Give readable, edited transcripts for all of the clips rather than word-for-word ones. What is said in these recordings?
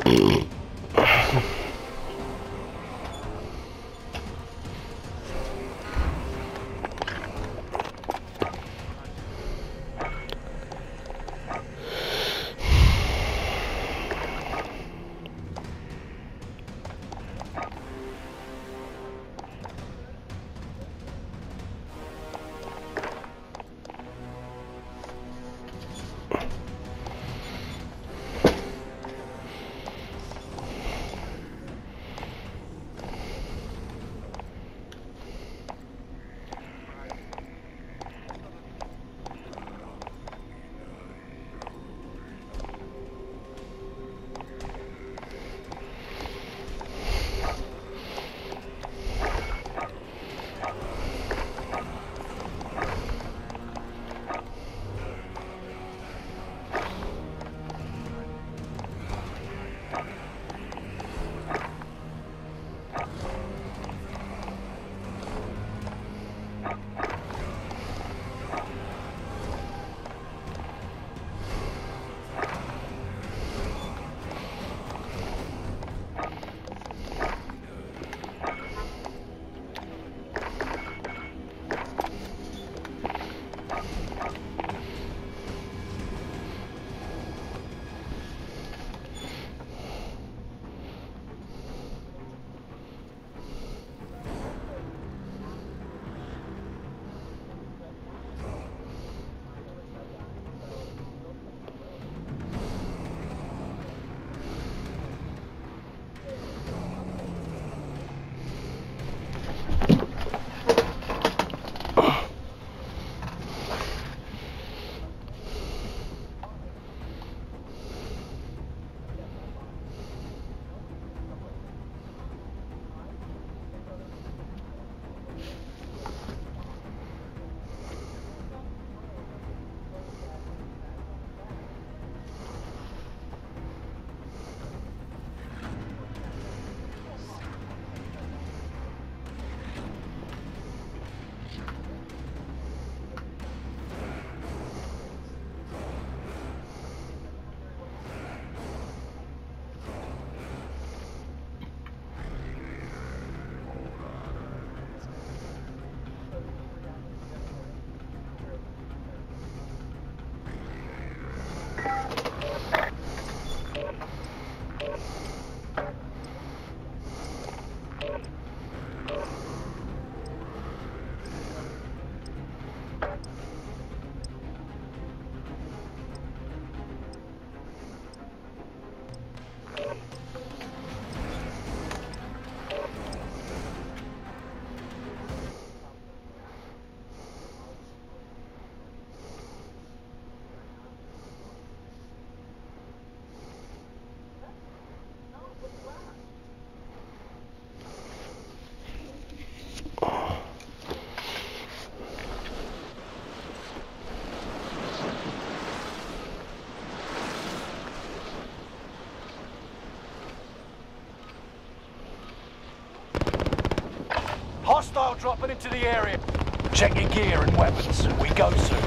Hostile dropping into the area. Check your gear and weapons. We go soon.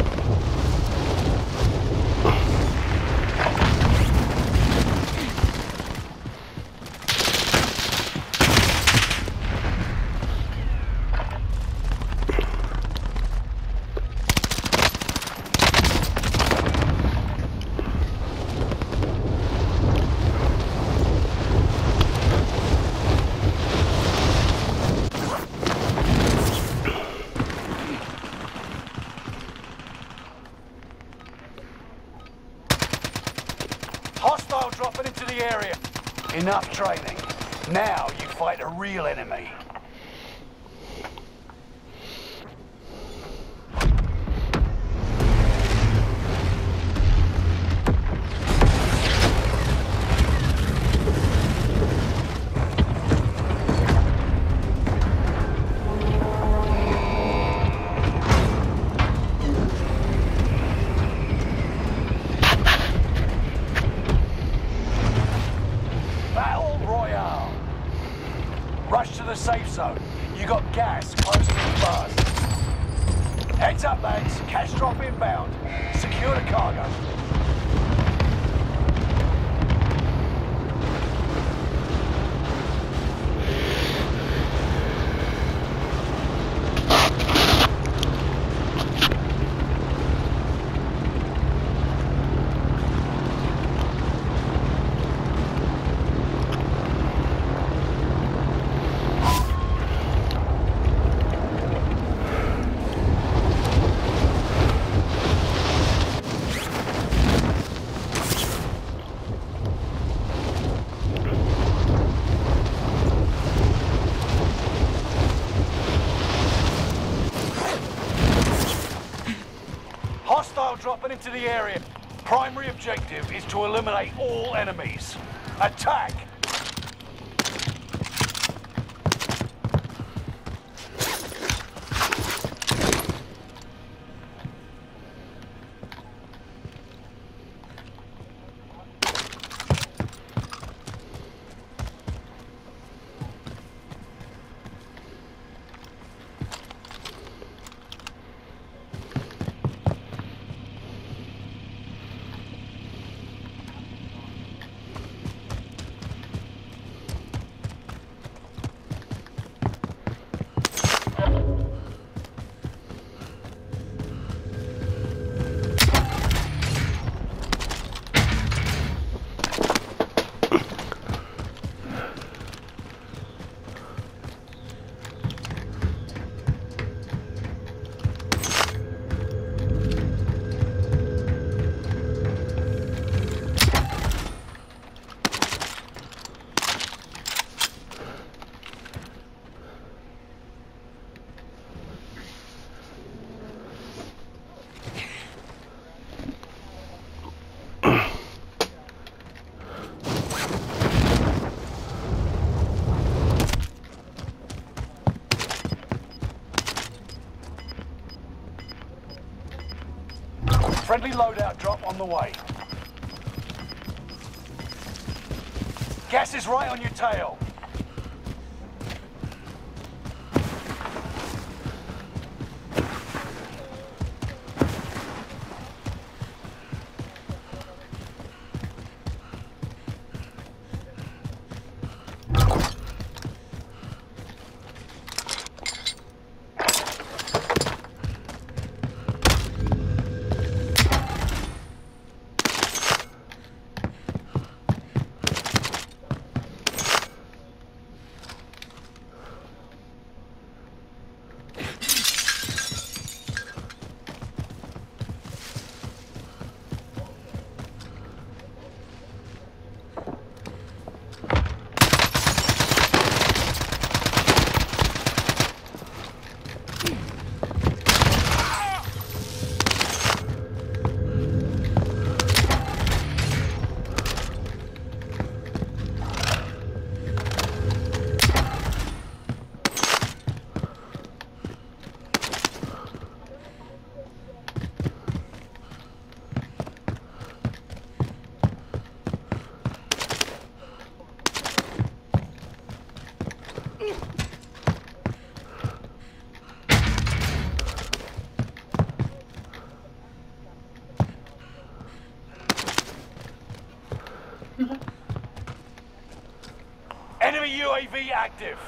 Hostile dropping into the area. Enough training. Now you fight a real enemy. Rush to the safe zone. You got gas close to the bars. Heads up, lads. Cash drop inbound. Secure the cargo. primary objective is to eliminate all enemies. Attack! Friendly loadout drop on the way. Gas is right on your tail. Enemy UAV active.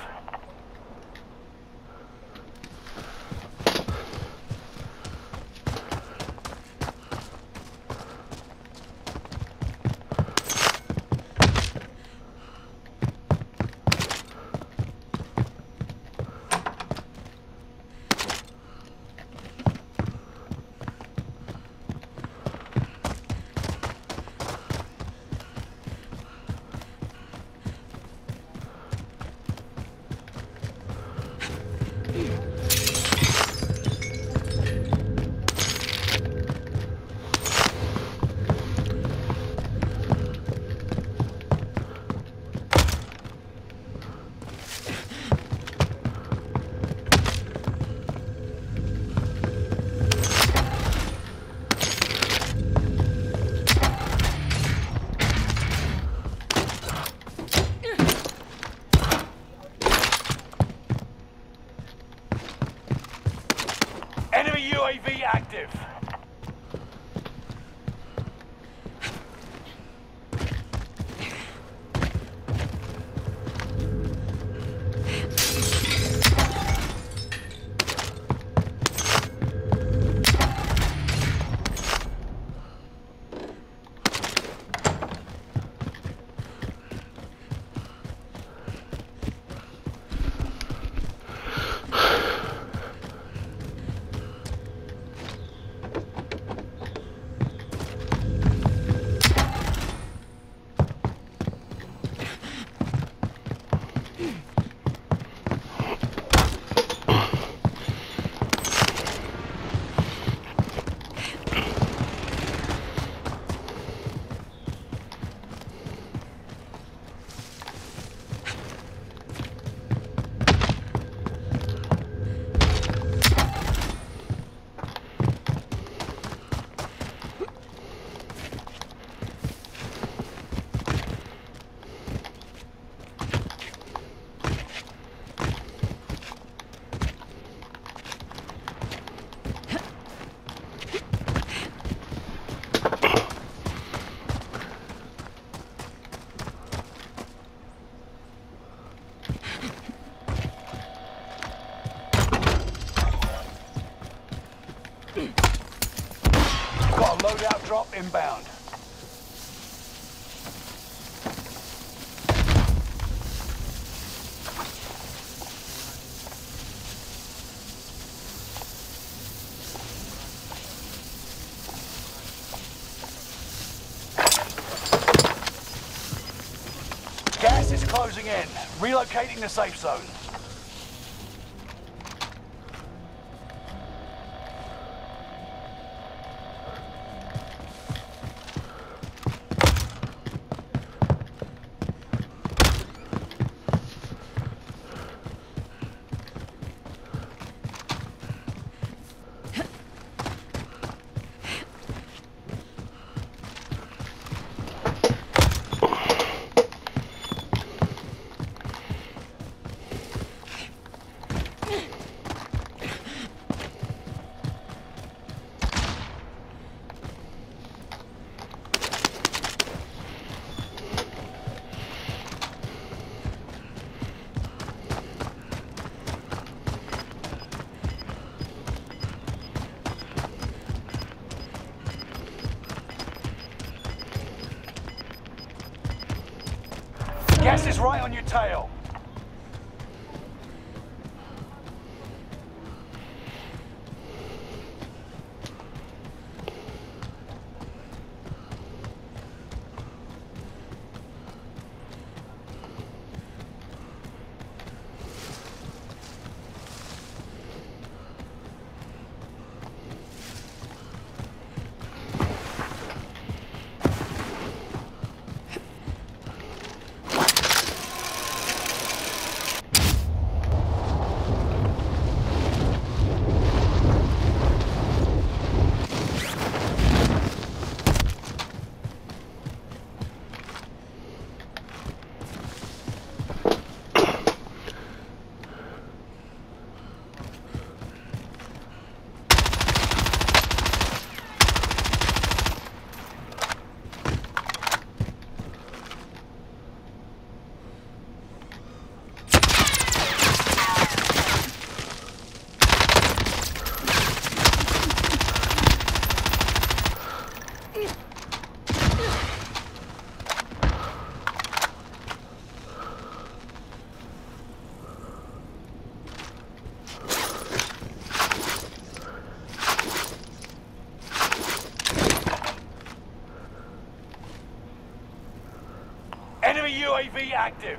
closing in. Relocating the safe zone. Gas is right on your tail. Enemy UAV active.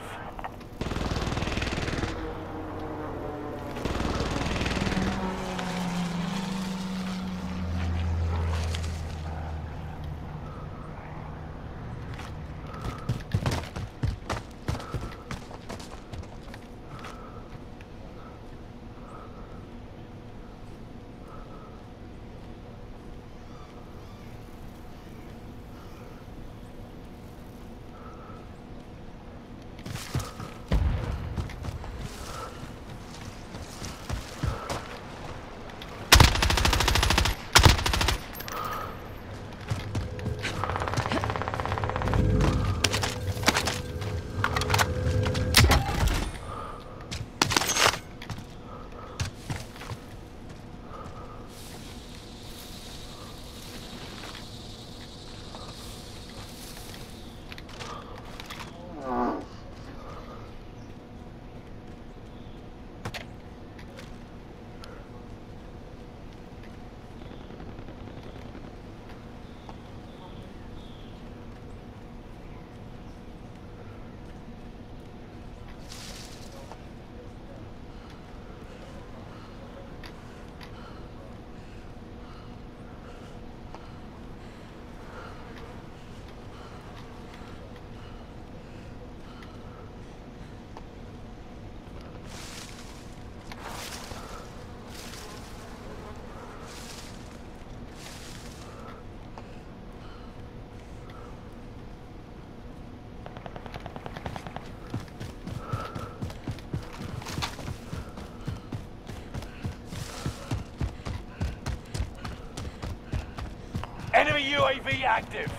Enemy UAV active.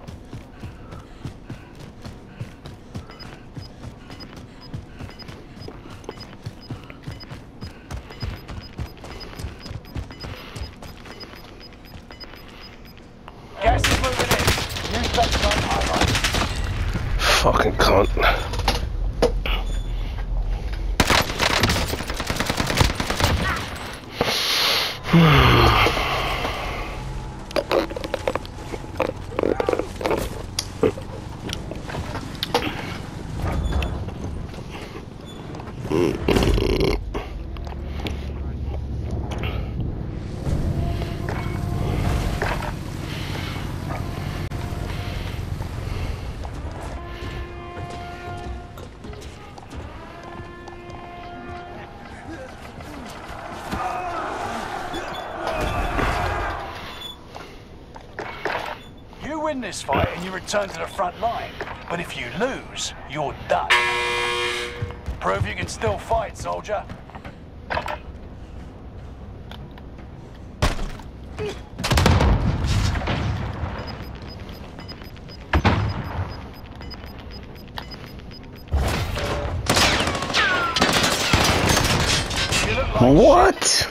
Gas is moving in. Use that zone highlight. Fucking cunt. win this fight and you return to the front line, but if you lose, you're done. Prove you can still fight, soldier. You look like What? shit.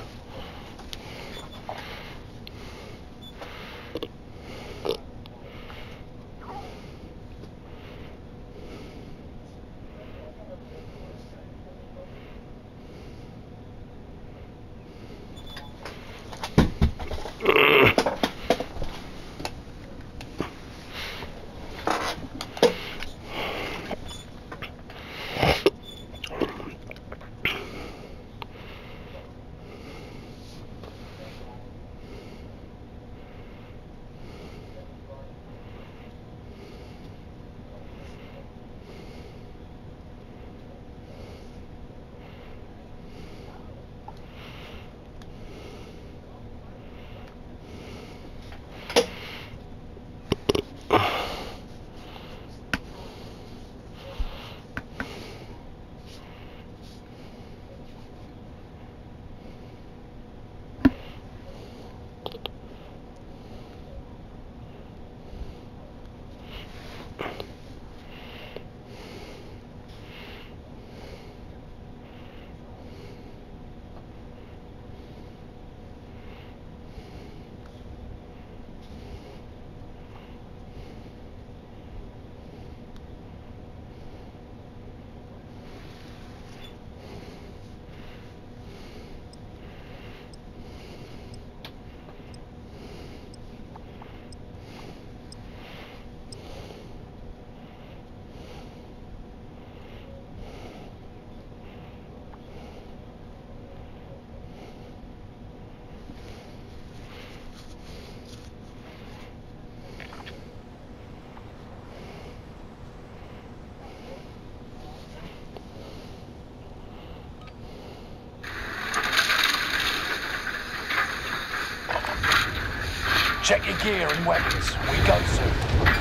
Check your gear and weapons. We go soon.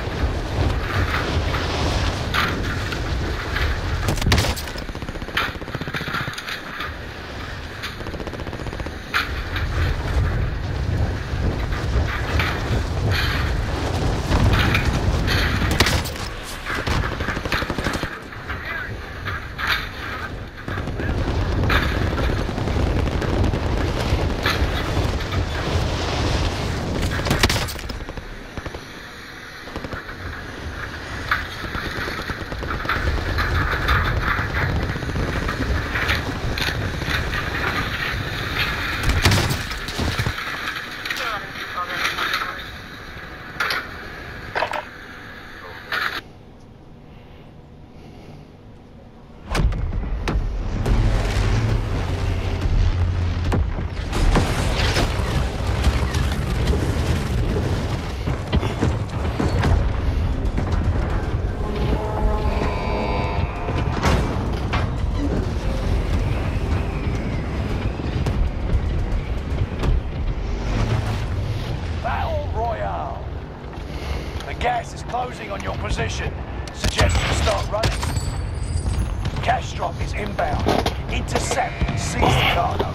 Gas is closing on your position. Suggest you start running. Cash drop is inbound. Intercept and seize the cargo.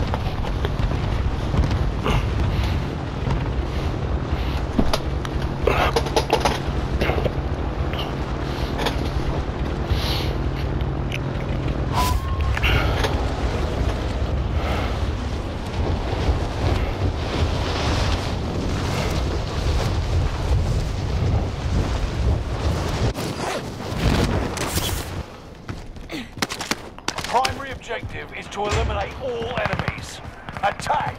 Primary objective is to eliminate all enemies. Attack!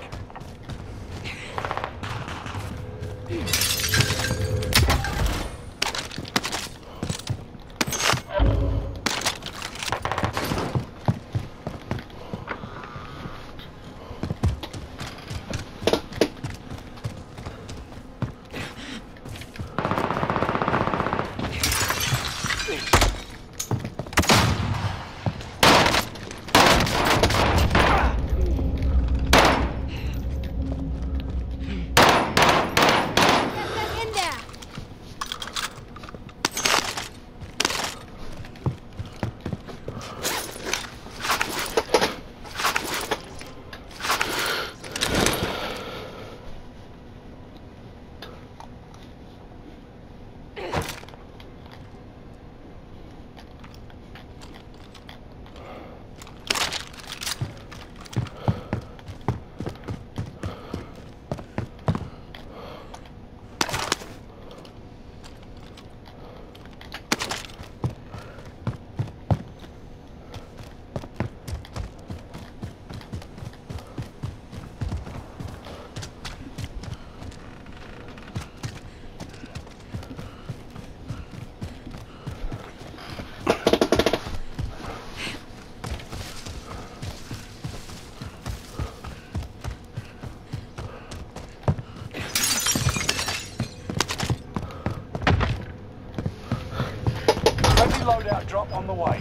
loadout drop on the way.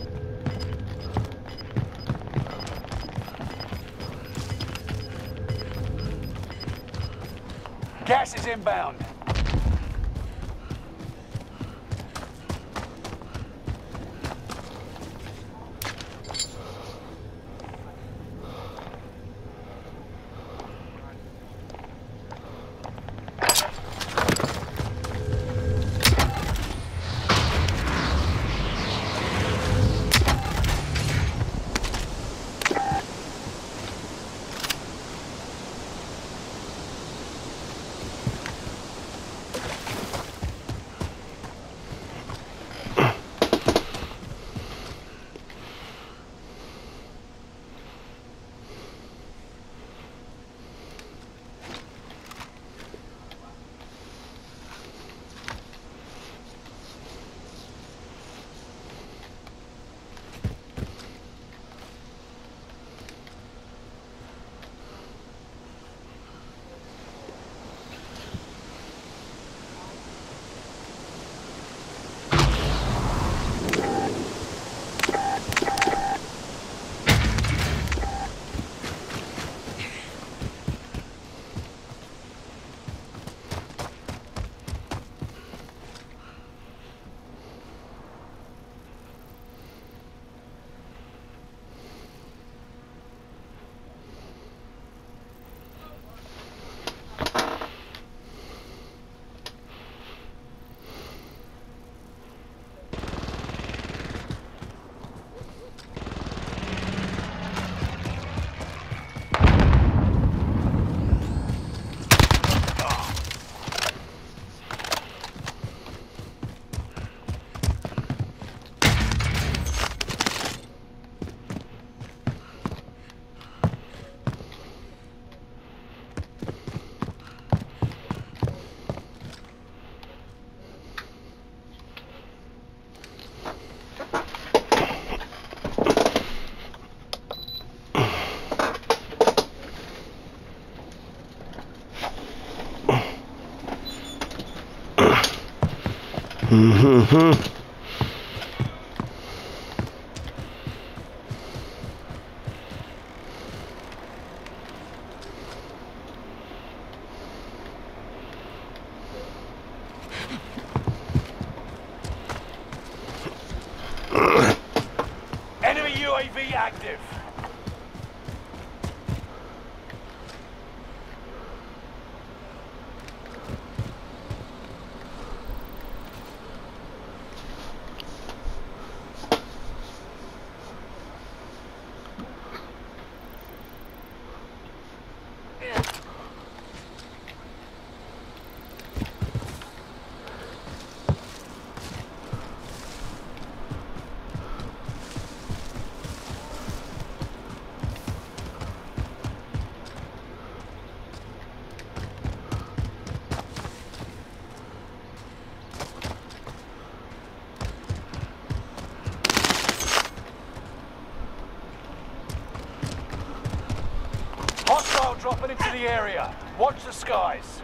Gas is inbound. Enemy UAV active. Hostile dropping into the area. Watch the skies.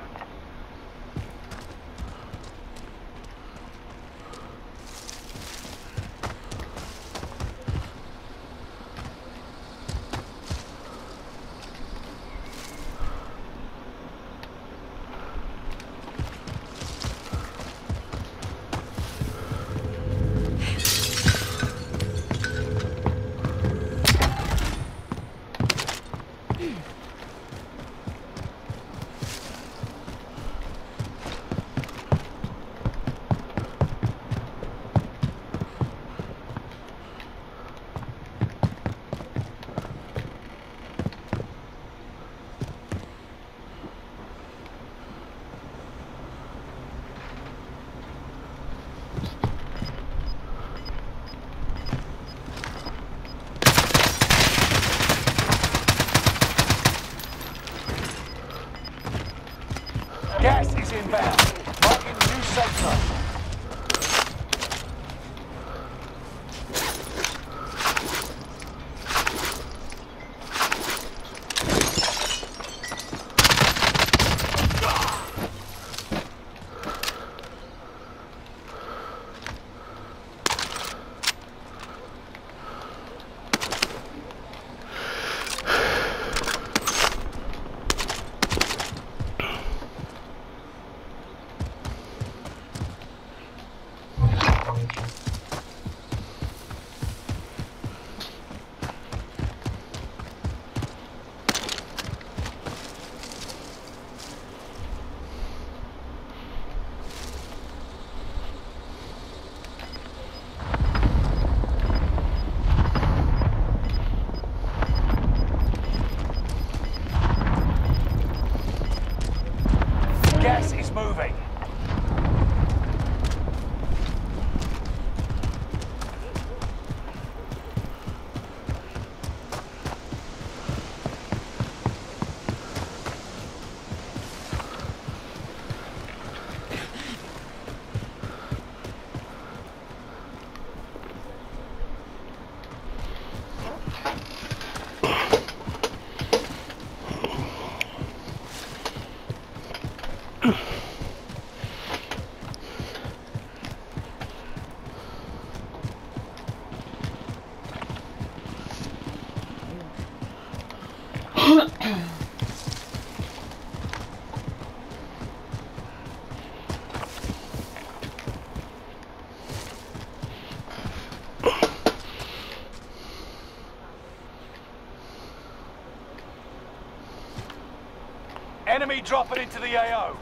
Enemy dropping into the AO.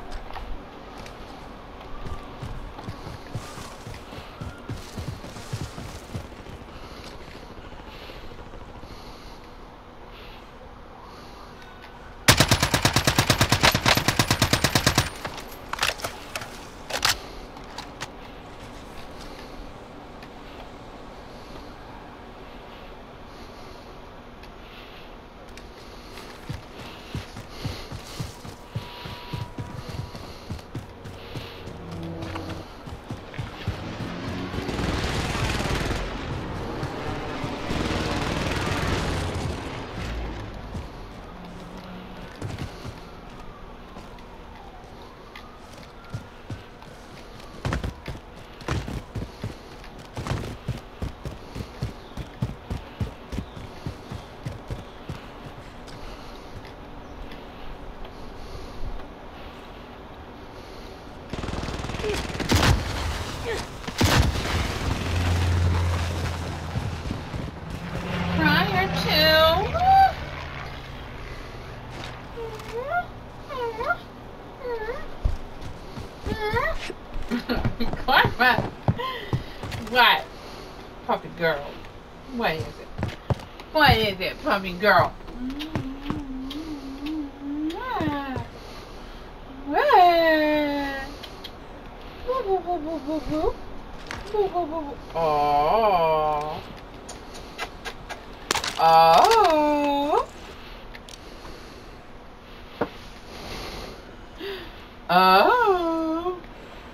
What? Puppy girl. What is it? What is it, puppy girl? Oh. Oh. Oh.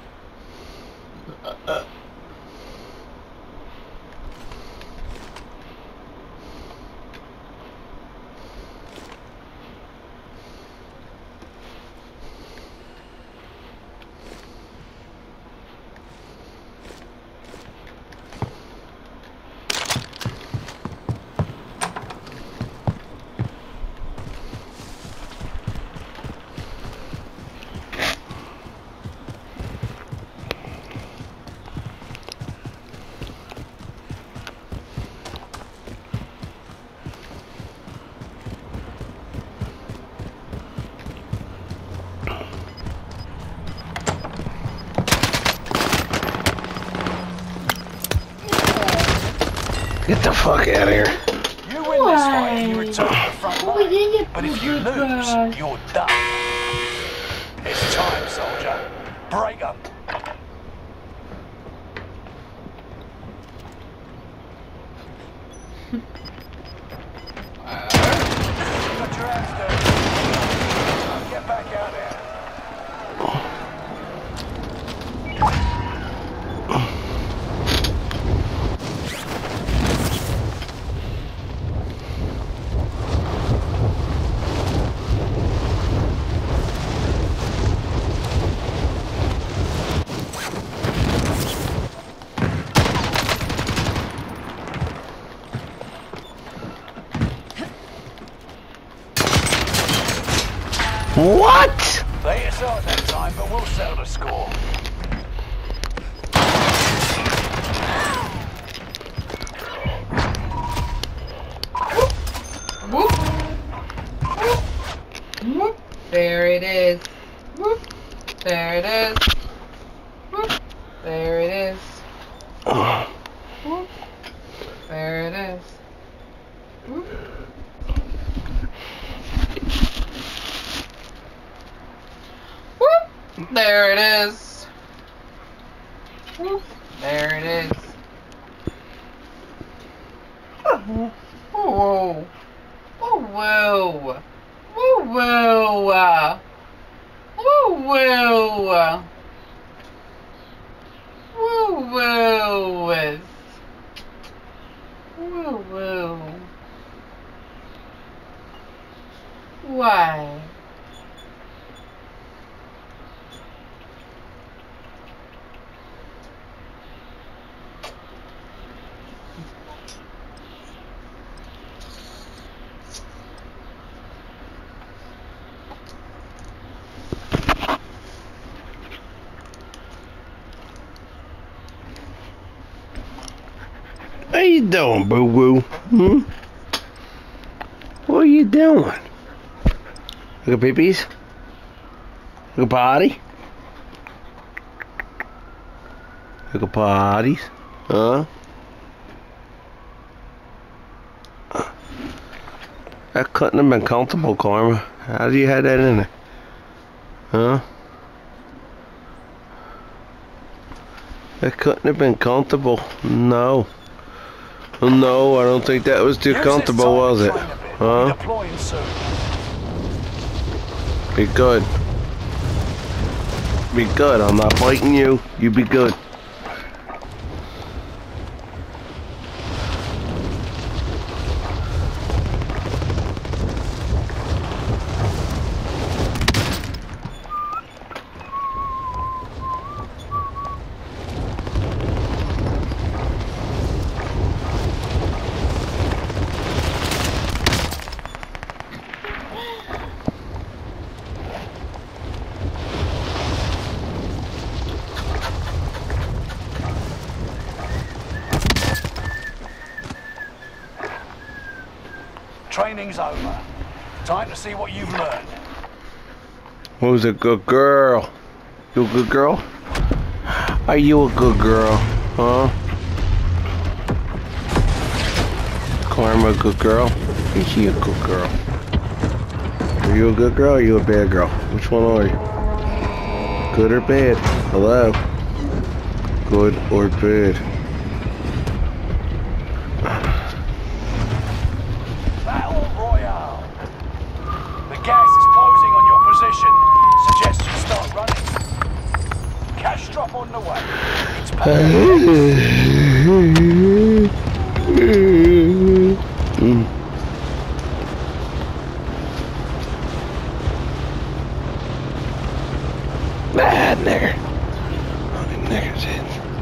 Get the fuck out of here. You win this fight and you return to the front line. But if you lose, you're done. It's time, soldier. Break 'em. Put your hands down. Get back out there. What? They hit us out that time, but we'll settle the score. Whoop. Whoop. There it is. Whoop. There it is. Whoop. There it is. Whoop. There it is. Whoop. Whoop. There it is. Whoop. There it is. Whoa. Whoa. Whoa. Whoa. Whoa. Whoa. Whoa. Whoa. Whoa. Whoa. Why? How you doing, boo-boo? Hmm? What are you doing? Look at peepees. You can party? You can parties? Huh? That couldn't have been comfortable, Karma. How do you have that in there? Huh? That couldn't have been comfortable. No. No, I don't think that was too comfortable, was it? Huh? Deploying soon. Be good. Be good. I'm not fighting you. You be good. Training's over. Time to see what you've learned. Who's a good girl? You a good girl? Are you a good girl? Huh? Karma a good girl? Is she a good girl? Are you a good girl or are you a bad girl? Which one are you? Good or bad? Hello? Good or bad? Battle Royale. The gas is closing on your position. Suggest you start running. Cash drop on the way. It's Bad nigger. Only niggers in.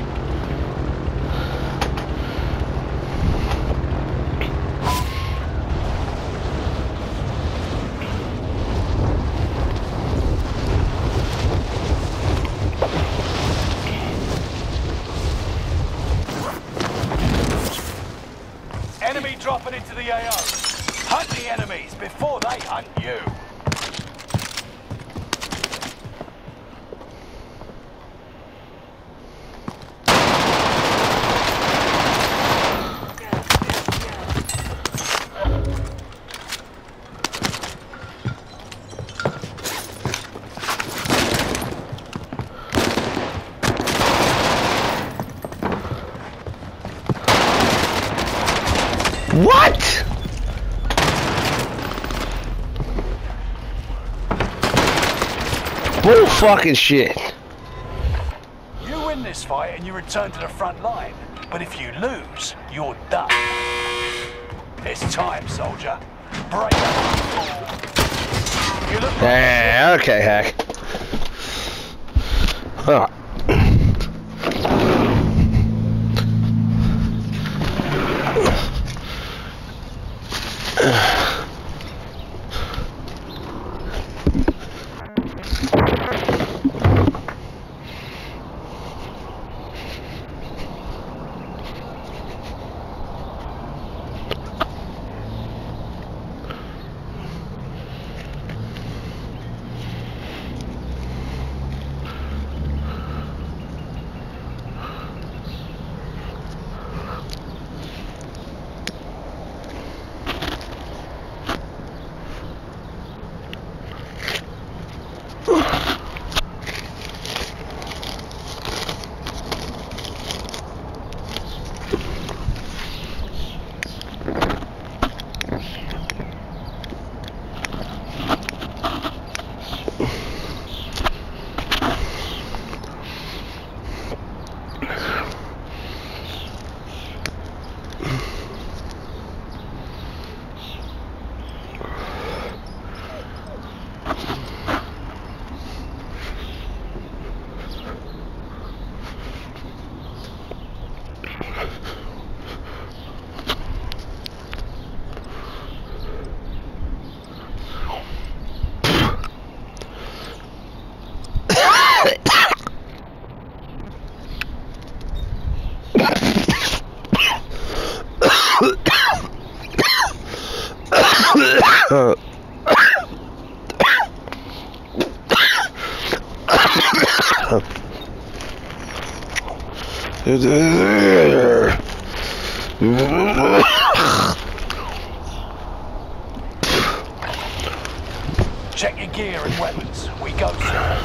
enemy dropping into the AO. Hunt the enemies before they hunt you. What? Bull fucking shit. You win this fight and you return to the front line. But if you lose, you're done. It's time, soldier. Break up. You look Yeah, okay, Hack. Huh. Check your gear and weapons. We go, sir.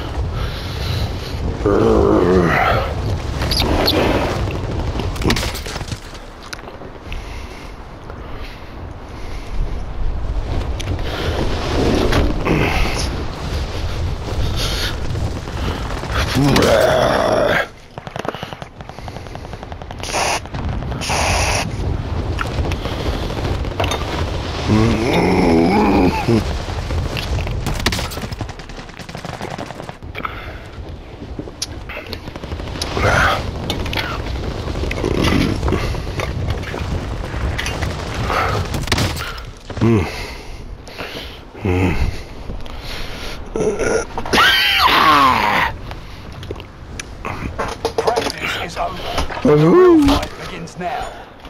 Practice is over. The real fight begins now.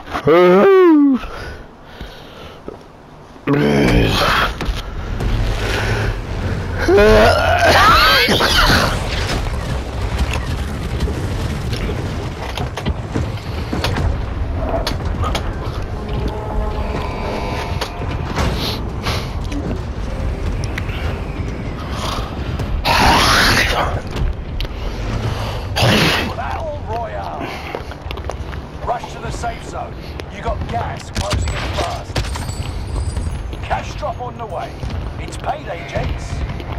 Battle Royale. Rush to the safe zone. You got gas closing in fast. Cash drop on the way. It's payday, gents.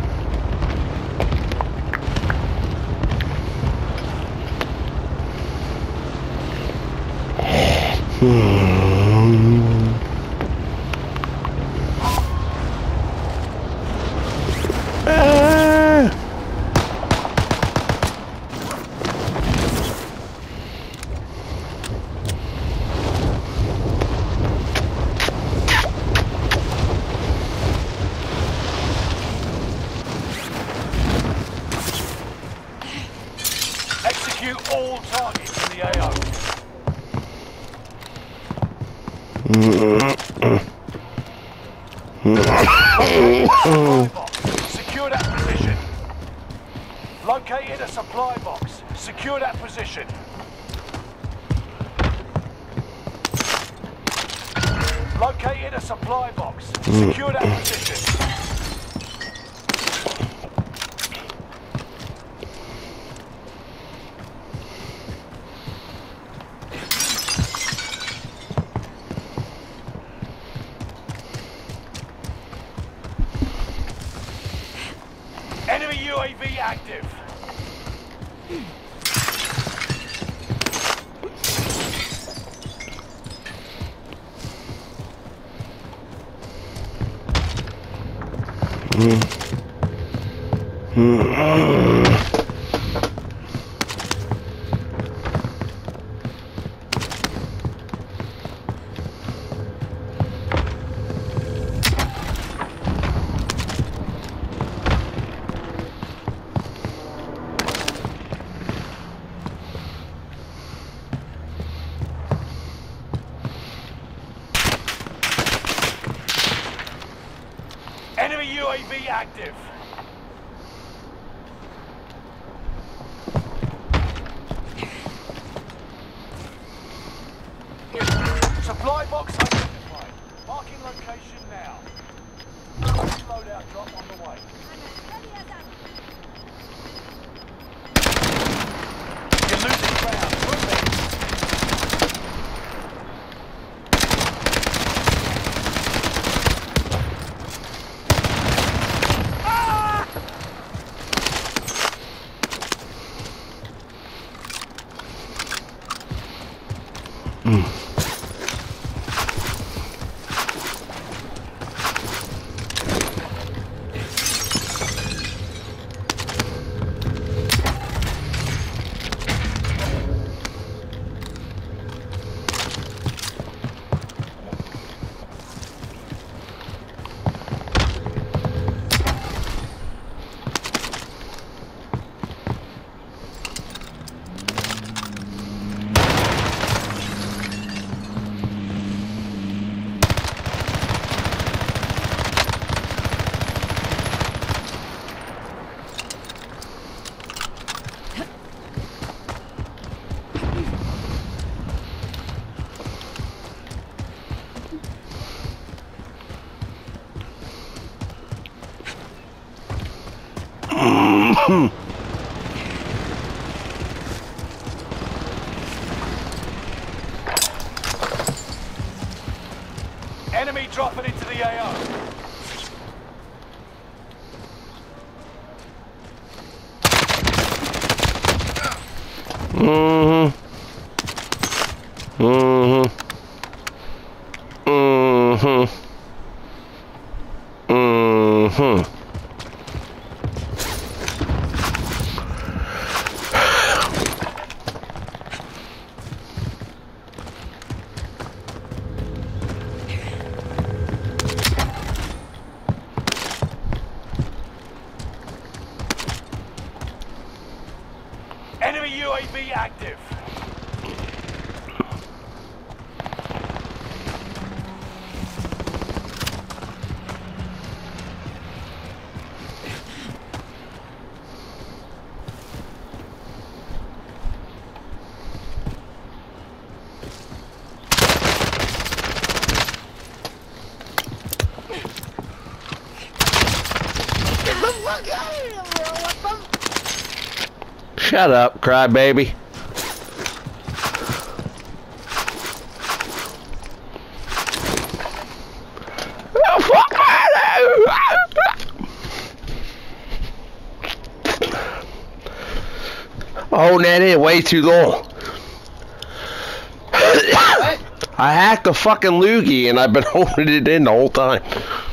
Execute all targets in the AO. Secure that position. Located a supply box. Secure that position. Located a supply box. Secure that position. Enemy UAV active. Enemy UAV active. Supply box identified. Marking location now. Loadout drop on the way. You're losing ground. Move it. Enemy dropping into the AO. Mm-hmm. Mm-hmm. Mm-hmm. Mm-hmm. Enemy UAV active. Shut up, crybaby. Holding that in way too long. I hacked a fucking loogie and I've been holding it in the whole time.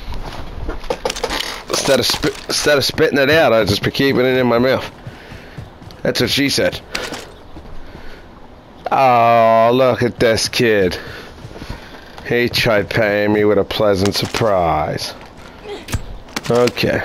Instead of spitting it out, I just been keeping it in my mouth. That's what she said. Oh, look at this kid. He tried paying me with a pleasant surprise. Okay.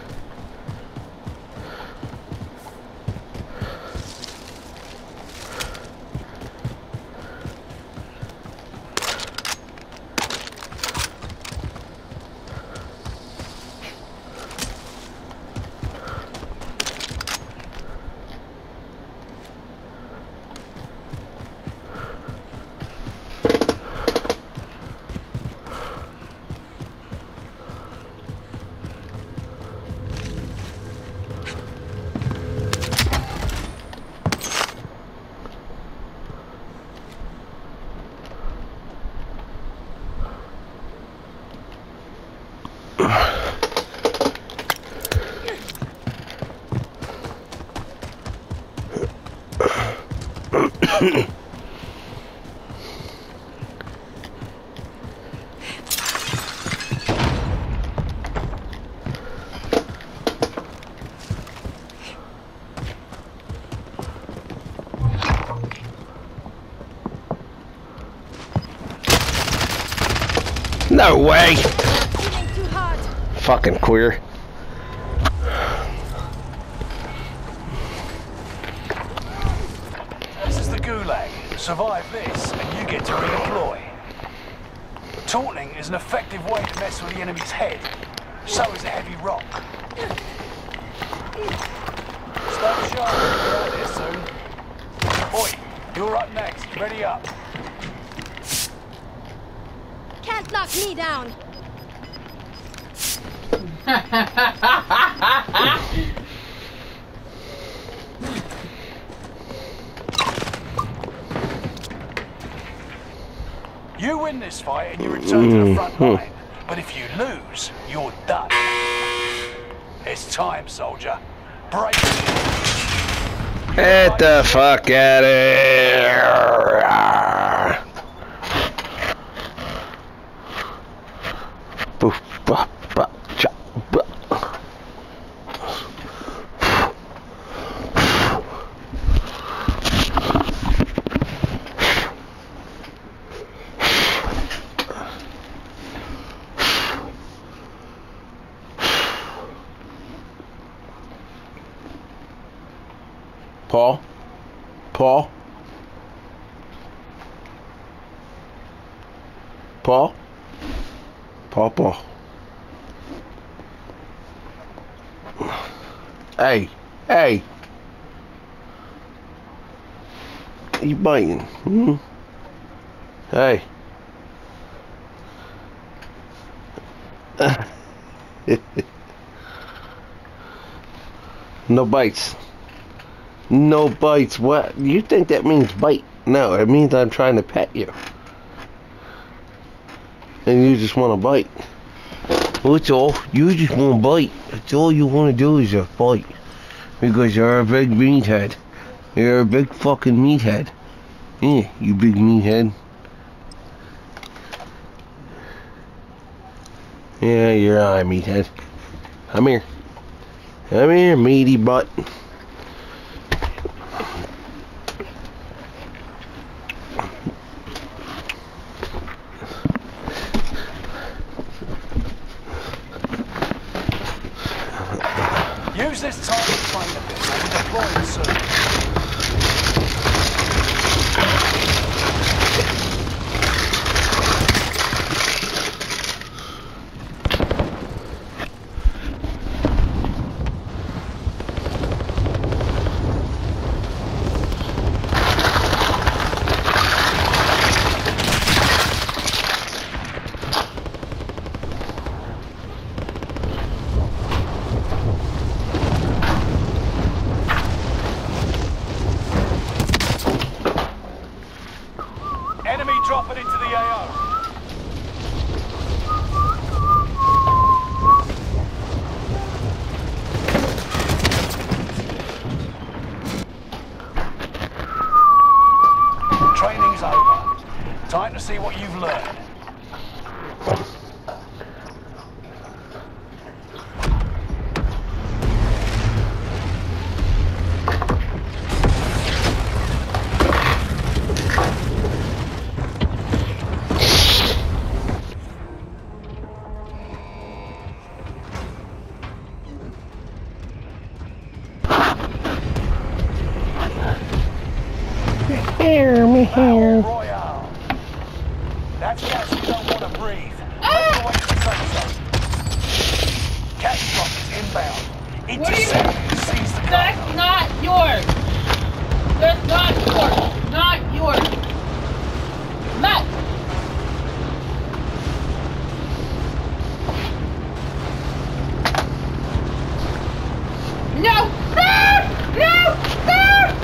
No way! Too hard. Fucking queer. This is the Gulag. Survive this, and you get to redeploy. Taunting is an effective way to mess with the enemy's head. So is a heavy rock. Stay sharp, we're out there soon. Oi, you're up next. Ready up. Can't knock me down. You win this fight and you return to the front line. But if you lose, you're done. It's time, soldier. Break. Get the fuck out of here! Boof, bop, bop, chop, bop. Paul? Paul? Paul? Paul. Hey. You biting? Hmm? Hey. No bites. No bites. What? You think that means bite? No, it means I'm trying to pet you. And you just want to bite. That's all. You just want to bite. That's all you want to do is just bite. Because you're a big meathead. You're a big fucking meathead. Yeah, you big meathead. Yeah, you're a meathead. Come here. Come here, meaty butt. Use this time to train a bit and deploy it soon. Enemy dropping into the AO. Training's over. Time to see what you've learned. Battle Royale. That's gas you don't want to breathe. Make your way to the safe zone. Catastrophe is inbound. Intercept and seize the cargo. That's not yours. That's not yours. Not yours. Not. No. No. No. No.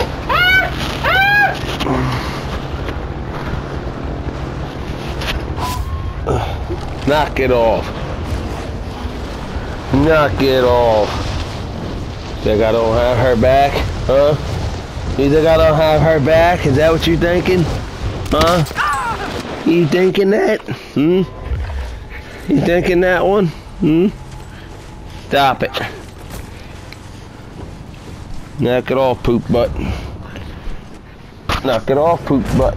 Knock it off. Knock it off. Think I don't have her back? Huh? You think I don't have her back? Is that what you thinking? Huh? You thinking that? Hmm? You thinking that one? Hmm? Stop it. Knock it off, poop butt. Knock it off, poop butt.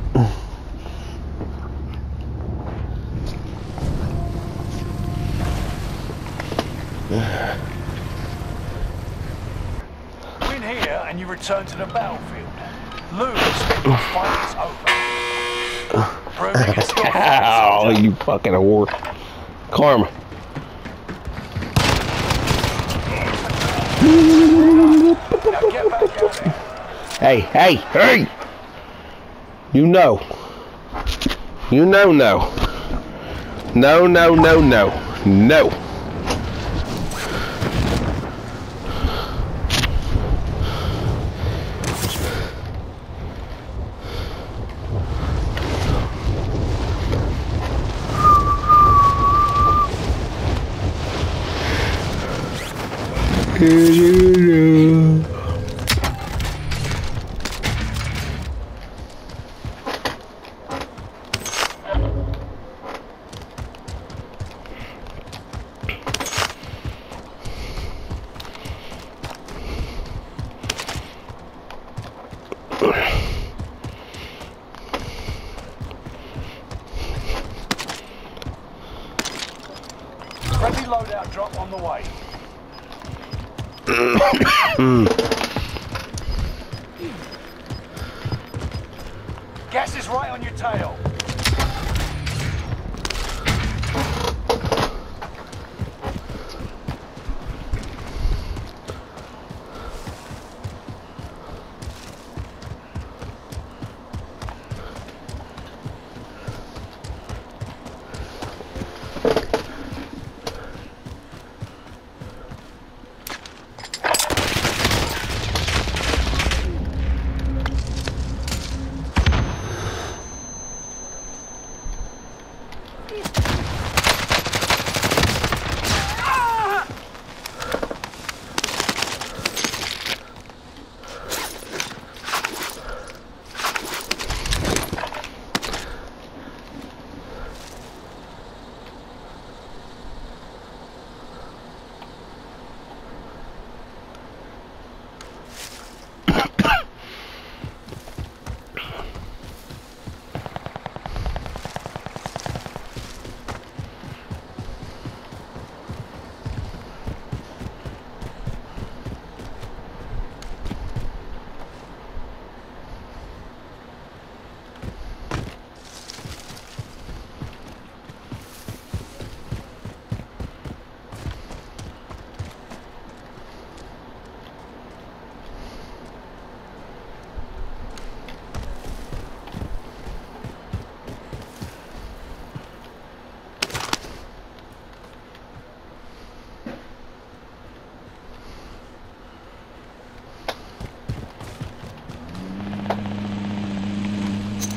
Win here and you return to the battlefield. Lose, the fight is over. Prove you can still fight, Ow, soldier. you fucking whore. Karma. Now get back out there. Hey, hey, hey! You know. You know no. No, no, no, no. No. Friendly loadout drop on the way. Gas is right on your tail.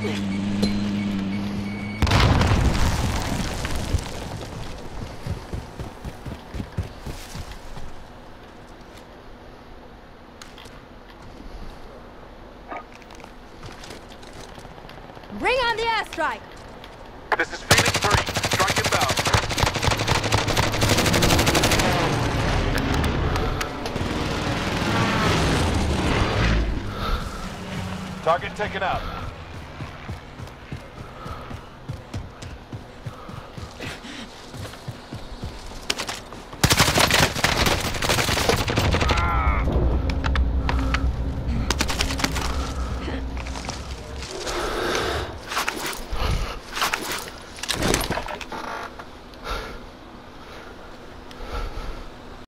Bring on the airstrike! This is Phoenix 3. Strike inbound. Target taken out.